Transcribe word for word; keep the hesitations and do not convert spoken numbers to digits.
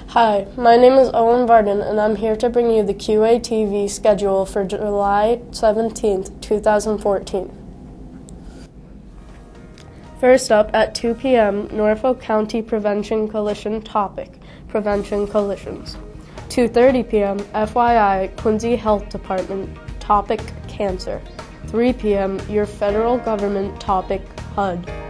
Hi, my name is Owen Varden, and I'm here to bring you the Q A T V schedule for July seventeenth, two thousand fourteen. First up, at two p m, Norfolk County Prevention Coalition topic, Prevention Coalitions. two thirty p m, F Y I, Quincy Health Department, topic, Cancer. three p m, your federal government topic, H U D.